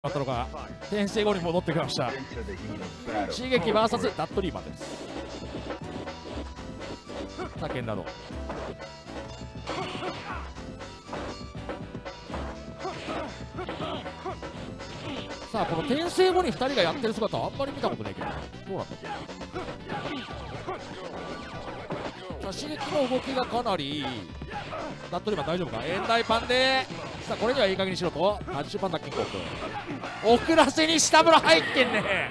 あったのが転生後に戻ってきました。刺激 VS ダッドリーマンです。他県などさあ、この転生後に2人がやってる姿はあんまり見たことないけど、どうなんだ。さあ、刺激の動きがかなりいい。ダッドリーマン大丈夫か。遠大パンで、さあこれにはいい加減にしろと80パンダッキンコープ、遅らせに下風呂入ってんね。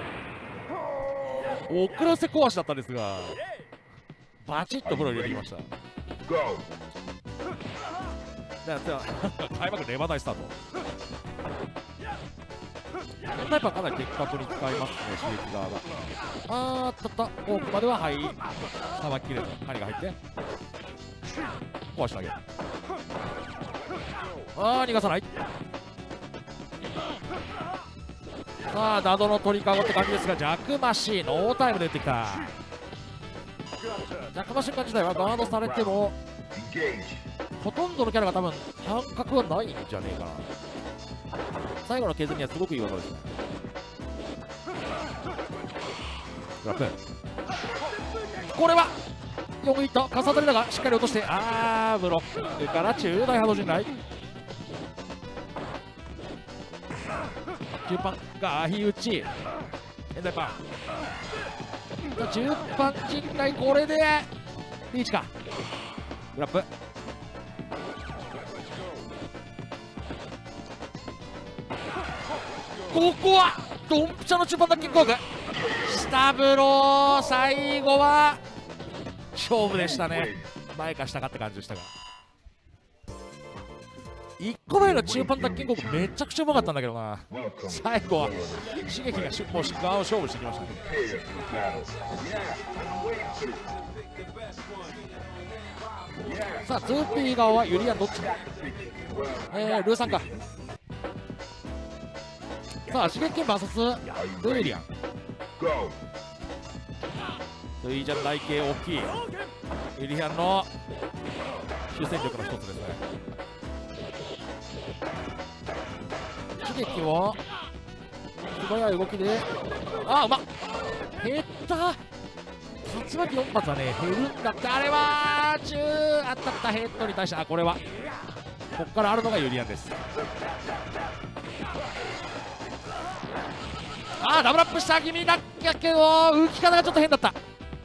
遅らせ壊しだったんですがバチッと風呂入れてきました。開幕レバダイスタート。タイプはかなり的確に使いますね、刺激側が。奥まではさばききれず、針が入って壊してあげる。逃がさない。さあダドの鳥かごって感じですが、ジャクマシノータイムで打ってきた。ジャクマシンガ自体はガードされてもほとんどのキャラが多分感覚はないんじゃねえかな。最後の削りにはすごくいい技ですね。ラップ、これは4いったかさ当たりだがしっかり落として、ブロックから中大波動陣内。10パンが火打ち、現代パン10パン陣内、これでリーチか。グラップ、ここはドンピシャの中盤ダッキングコーク、下風呂、最後は勝負でしたね。前か下かって感じでしたが、1個前の中盤ダッキングコークめちゃくちゃうまかったんだけどな。最後は刺激がもう側を勝負してきましたね。さあ 2P 側はユリアンどっちだ。ルーさんか。さあ刺激 VS ルーリアン。ルイジャン台形大きい。ユリアンの主戦力の一つですね。刺激を素早い動きで、うまっ、減った。竜巻4発はね減るんだって。あれは当たったヘッドに対して、これはここからあるのがユリアンです。ダブルアップした気味だったけど浮き方がちょっと変だった。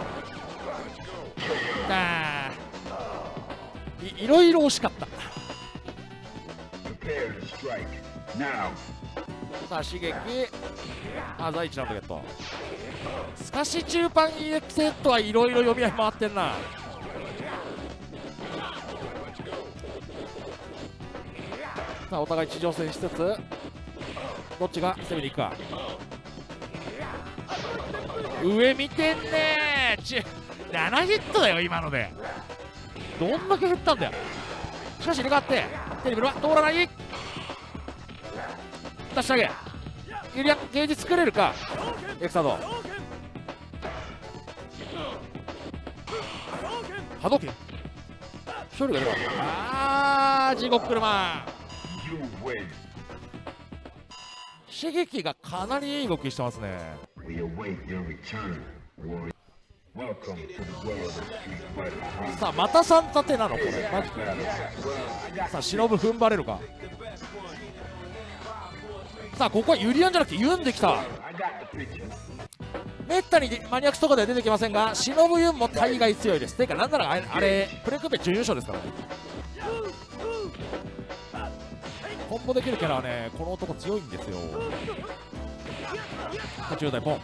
いろいろ惜しかった。さあ刺激第1ラウンドゲット。しかし中盤 EX セットはいろいろ読み合い回ってんな。さあお互い地上戦しつつどっちが攻めに行くか。上見てんねー。7ヒットだよ今ので。どんだけ減ったんだよ。しかし入れ替わってテレビは通らない。出してあげユリアンゲージ作れるか。エクサド波動拳処理が出た。地獄車刺激がかなりいい動きしてますね。さあまた3立てなのこれマジか。さあ忍踏ん張れるか。さあここはユリアンじゃなくてユンできた。めったにマニアックスとかでは出てきませんが、忍ユンも大概強いです。ていうかなんならあれプレクーペ準優勝ですからね。コンボできるキャラはねこの男強いんですよ。途中でポン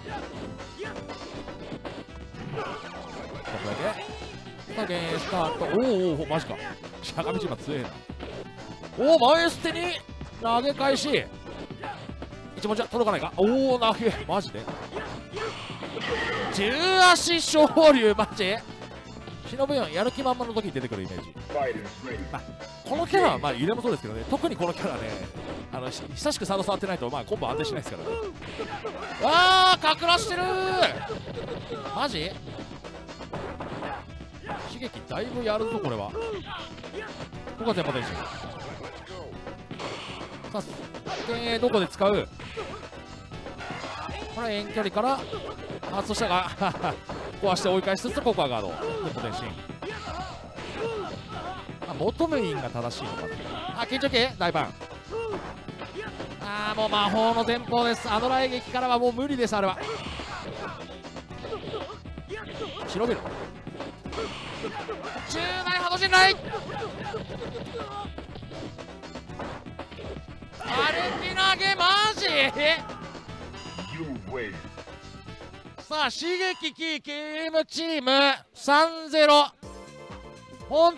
ここだけさあゲースタート。マジかしゃがみ島強えな。前捨てに投げ返し一文字は届かないか。投げマジで10足昇竜マジ。忍ぶよんやる気満々の時に出てくるイメージ。このキャラは揺れもそうですけどね、特にこのキャラね久しくサード触ってないとコンボ安定しないですからね。かくらしてるマジ。刺激だいぶやるぞこれは。ここが全場電子。さ幻影どこで使う。これ遠距離から外したが壊して追い返しつつここはガードフット前進。求めインが正しいのかな。緊張系大パン。もう魔法の前方です。あの雷撃からはもう無理です。あれは広げる中大波動陣内歩き投げマジ。さあ刺激キーゲームチーム 3-0。本